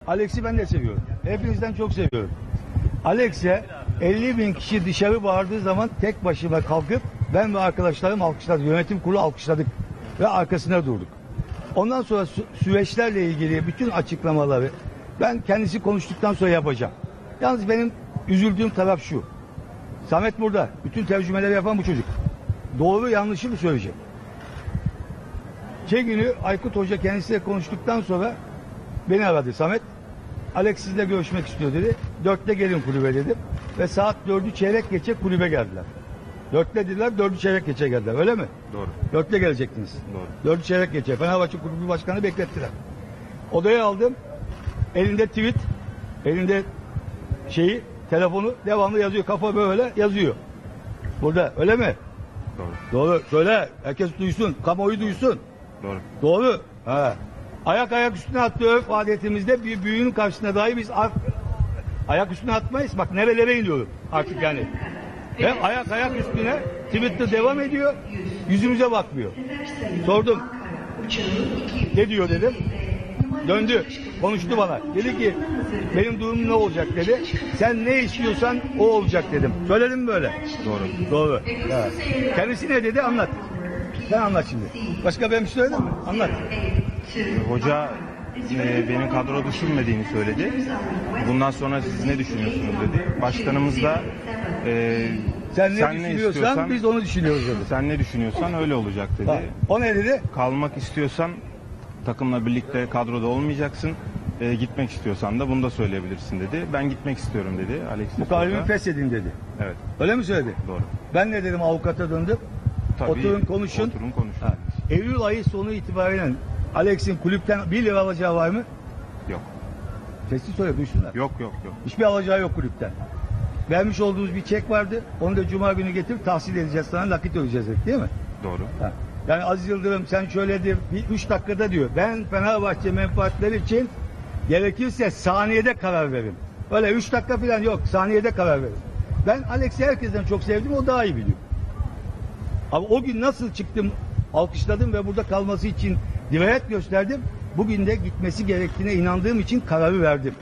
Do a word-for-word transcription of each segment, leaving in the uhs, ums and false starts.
Alex'i ben de seviyorum. Hepinizden çok seviyorum. Alex'e elli bin kişi dışarı bağırdığı zaman tek başıma kalkıp ben ve arkadaşlarım alkışladık. Yönetim kurulu alkışladık ve arkasına durduk. Ondan sonra sü- süreçlerle ilgili bütün açıklamaları ben kendisi konuştuktan sonra yapacağım. Yalnız benim üzüldüğüm taraf şu. Samet burada. Bütün tercümeleri yapan bu çocuk. Doğru yanlışı mı söyleyecek? Şey günü Aykut Hoca kendisiyle konuştuktan sonra beni aradı. Samet, Alex sizle görüşmek istiyor dedi. Dörtte gelin kulübe dedim. Ve saat dördü çeyrek geçe kulübe geldiler. Dörtte dediler, dördü çeyrek geçe geldiler. Öyle mi? Doğru. Dörtte gelecektiniz. Doğru. Dördü çeyrek geçe. Fenerbahçe Kulübü Başkanı beklettiler. Odaya aldım. Elinde tweet, elinde şeyi, telefonu devamlı yazıyor. Kafa böyle yazıyor. Burada. Öyle mi? Doğru. Doğru. Söyle. Herkes duysun. Kamuoyu duysun. Doğru. Doğru. Ha. Ayak ayak üstüne attığı örf adetimizde bir büyüğün karşısında dahi biz ar- ayak üstüne atmayız. Bak nerelere iniyorum artık yani. Hem ayak ayak üstüne Twitter devam ediyor. Yüzümüze bakmıyor. Sordum. Ne diyor dedim. Döndü. Konuştu bana. Dedi ki benim durumum ne olacak dedi. Sen ne istiyorsan o olacak dedim. Söyledim mi böyle? Doğru. Doğru. Evet. Kendisi ne dedi anlat. Sen anlat şimdi. Başka ben bir şey söyledim mi? Anlat. Hoca e, benim kadro düşünmediğini söyledi. Bundan sonra siz ne düşünüyorsunuz dedi. Başkanımız da e, Sen ne düşünüyorsan biz onu düşünüyoruz dedi. sen ne düşünüyorsan öyle olacak dedi. Ha, o ne dedi? Kalmak istiyorsan takımla birlikte kadroda olmayacaksın. E, gitmek istiyorsan da bunu da söyleyebilirsin dedi. Ben gitmek istiyorum dedi. Alex de Bu kalbimi Souza. feshedin dedi. Evet. Öyle mi söyledi? Doğru. Ben ne dedim avukata döndüm. Tabii, Oturun konuşun. Oturun konuşun. Ha. Eylül ayı sonu itibaren Alex'in kulüpten bir lira alacağı var mı? Yok. Sessiz söyle duysunlar. Yok yok yok. Hiçbir alacağı yok kulüpten. Vermiş olduğumuz bir çek vardı. Onu da cuma günü getir tahsil edeceğiz sana nakit ödeyeceğiz dedik, değil mi? Doğru. Ha. Yani Aziz Yıldırım sen şöyledir. Bir üç dakikada diyor. Ben Fenerbahçe menfaatleri için gerekirse saniyede karar veririm. Öyle üç dakika falan yok. Saniyede karar veririm. Ben Alex'i herkesten çok sevdim. O daha iyi biliyor. Ama o gün nasıl çıktım, alkışladım ve burada kalması için dirayet gösterdim. Bugün de gitmesi gerektiğine inandığım için kararı verdim.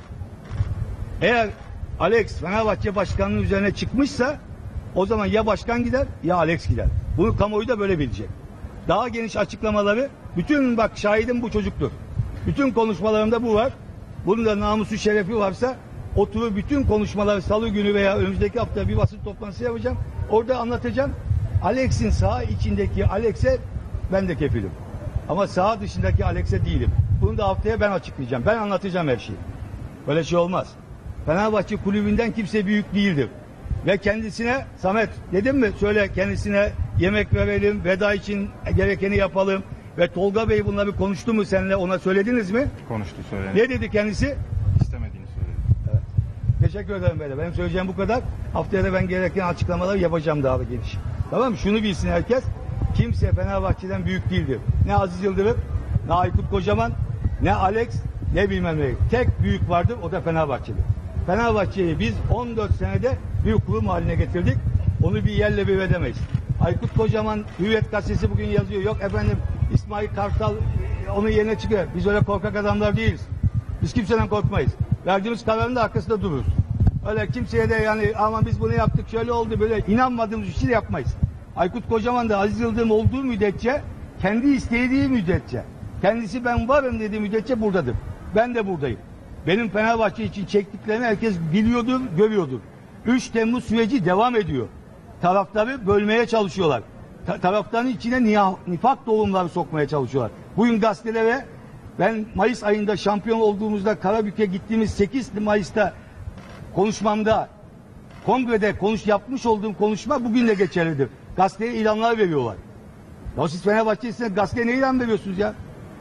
Eğer Alex Fenerbahçe başkanının üzerine çıkmışsa o zaman ya başkan gider ya Alex gider. Bunu kamuoyu da böyle bilecek. Daha geniş açıklamaları, bütün bak şahidim bu çocuktur. Bütün konuşmalarımda bu var. Bunun da namusu şerefi varsa oturup bütün konuşmaları salı günü veya önümüzdeki hafta bir basın toplantısı yapacağım. Orada anlatacağım. Alex'in saha içindeki Alex'e ben de kefilim. Ama saha dışındaki Alex'e değilim. Bunu da haftaya ben açıklayacağım. Ben anlatacağım her şeyi. Böyle şey olmaz. Fenerbahçe kulübünden kimse büyük değildir. Ve kendisine Samet dedim mi söyle kendisine yemek verelim, veda için gerekeni yapalım. Ve Tolga Bey bunları konuştu mu seninle, ona söylediniz mi? Konuştu söyledi. Ne dedi kendisi? İstemediğini söyledi. Evet. Teşekkür ederim böyle. Benim söyleyeceğim bu kadar. Haftaya da ben gereken açıklamaları yapacağım daha da geniş. Tamam mı? Şunu bilsin herkes. Kimse Fenerbahçe'den büyük değildir. Ne Aziz Yıldırım, ne Aykut Kocaman, ne Alex, ne bilmem ne. Tek büyük vardır, o da Fenerbahçe'dir. Fenerbahçe'yi biz on dört senede bir kurum haline getirdik. Onu bir yerle bir edemeyiz. Aykut Kocaman Hürriyet Gazetesi bugün yazıyor. Yok efendim İsmail Kartal onun yerine çıkıyor. Biz öyle korkak adamlar değiliz. Biz kimseden korkmayız. Verdiğimiz kararın da arkasında dururuz. Öyle kimseye de yani ama biz bunu yaptık şöyle oldu böyle inanmadığımız bir şey de yapmayız. Aykut Kocaman da Aziz Yıldırım olduğu müddetçe kendi istediği müddetçe kendisi ben varım dediği müddetçe buradadır. Ben de buradayım. Benim Fenerbahçe için çektiklerimi herkes biliyordur, görüyordur. üç Temmuz süreci devam ediyor. Taraftarı bölmeye çalışıyorlar. Ta- taraftarın içine niha- nifak tohumları sokmaya çalışıyorlar. Bugün gazetelere ben Mayıs ayında şampiyon olduğumuzda Karabük'e gittiğimiz sekiz Mayıs'ta konuşmamda kongrede konuş yapmış olduğum konuşma bugün de geçerlidir. Gazeteye ilanlar veriyorlar. Ya siz Fenerbahçe'sine gazeteye ne ilan veriyorsunuz ya?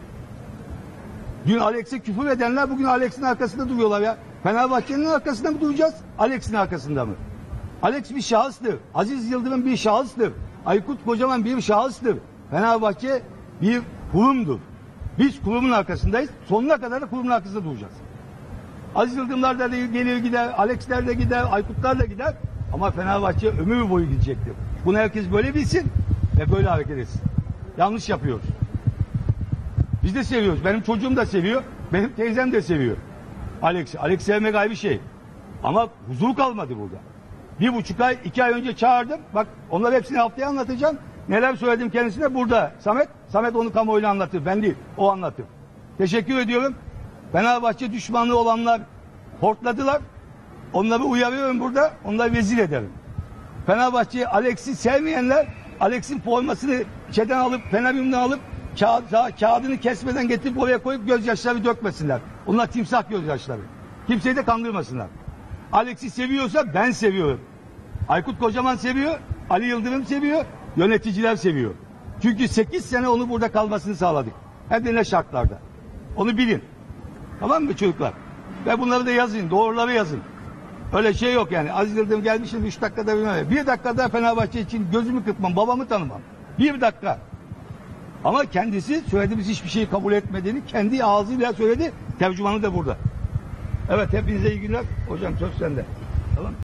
Dün Alex'e küfür edenler bugün Alex'in arkasında duruyorlar ya. Fenerbahçe'nin arkasında mı duracağız? Alex'in arkasında mı? Alex bir şahıstır. Aziz Yıldırım bir şahıstır. Aykut Kocaman bir şahıstır. Fenerbahçe bir kurumdur. Biz kurumun arkasındayız. Sonuna kadar da kurumun arkasında duracağız. Aziz Yıldırımlar da gelir gider, Alex'ler de gider, Aykutlar da gider. Ama Fenerbahçe ömür boyu gidecektir. Bunu herkes böyle bilsin ve böyle hareket etsin. Yanlış yapıyoruz. Biz de seviyoruz. Benim çocuğum da seviyor. Benim teyzem de seviyor. Alex'i. Alex sevmek ayrı bir şey. Ama huzur kalmadı burada. Bir buçuk ay, iki ay önce çağırdım. Bak onları hepsini haftaya anlatacağım. Neler söyledim kendisine burada. Samet, Samet onu kamuoyuna anlatır. Ben değil, o anlatır. Teşekkür ediyorum. Fenerbahçe düşmanlığı olanlar hortladılar. Onları uyarıyorum burada. Onları rezil ederim. Fenerbahçe'yi, Alex'i sevmeyenler Alex'in formasını şeyden alıp, Fenerbahçe'den alıp kağıt, kağıdını kesmeden getirip oraya koyup gözyaşları dökmesinler. Onlar timsah gözyaşları. Kimseyi de kandırmasınlar. Alex'i seviyorsa ben seviyorum. Aykut Kocaman seviyor, Ali Yıldırım seviyor, yöneticiler seviyor. Çünkü sekiz sene onu burada kalmasını sağladık. Hem de ne şartlarda. Onu bilin. Tamam mı çocuklar? Ve bunları da yazın, doğruları yazın. Öyle şey yok yani. Aziz Yıldırım gelmişim üç dakikada bilmem. Bir dakikada Fenerbahçe için gözümü kırpmam, babamı tanımam. Bir dakika. Ama kendisi söylediğimiz hiçbir şeyi kabul etmediğini kendi ağzıyla söyledi. Tercümanı da burada. Evet, hepinize iyi günler. Hocam söz sende. Tamam.